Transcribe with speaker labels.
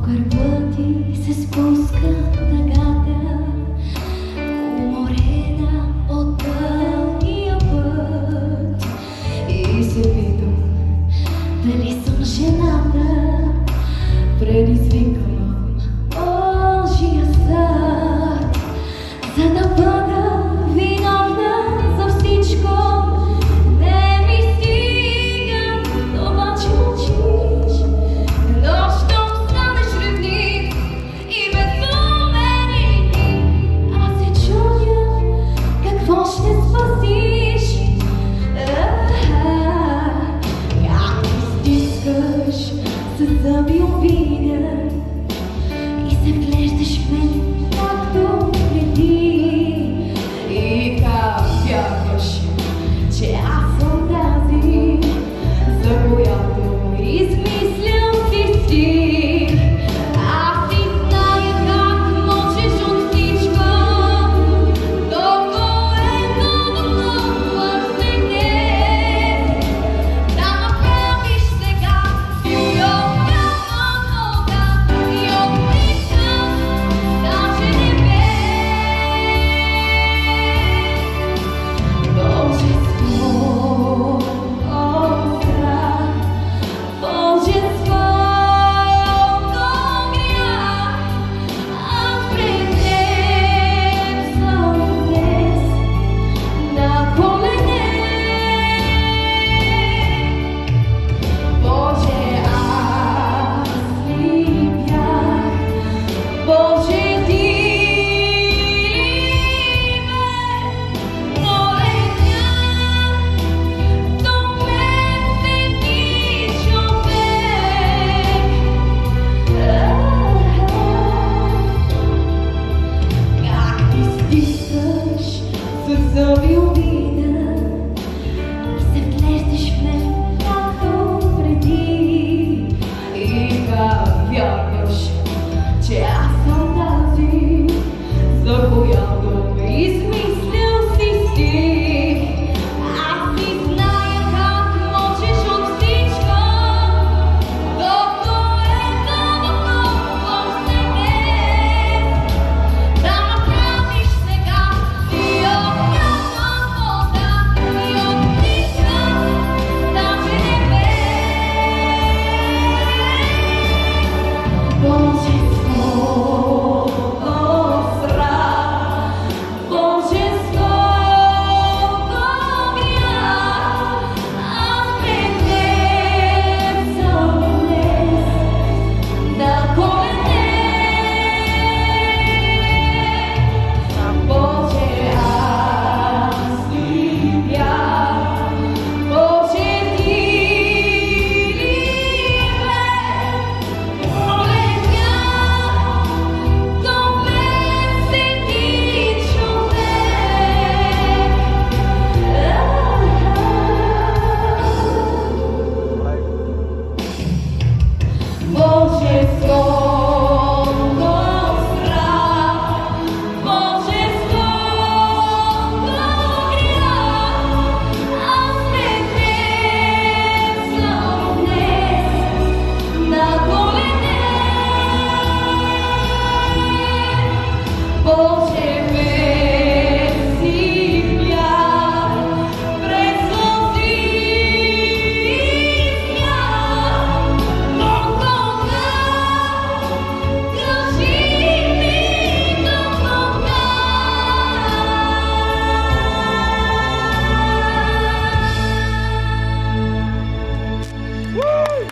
Speaker 1: Карпати се спуска тъгата, уморена от дългия път, и се питам дали съм жената, предизвиквам Божия съд, за да бъда виновна за всичко. Не ми стига това, че мълчиш, но щом станеш ревнив и безумен и ти, аз се чудя какво ще спасиш. Как ти стискаш със зъби обида и се вглеждаш в мен както преди, и как вярваш, че аз съм тази, за която измислял ти стих. Аз ти зная как можеш от всичко, до което допълваш днес, да направиш сега любовна вода и обличам даже небе. Божество, страх, Божество, огня, аз пред теб съм днес на колене. Боже, аз ли бях? Боже, ти ме моленя, до мен седи човек. Как ти стискаш със зъби обида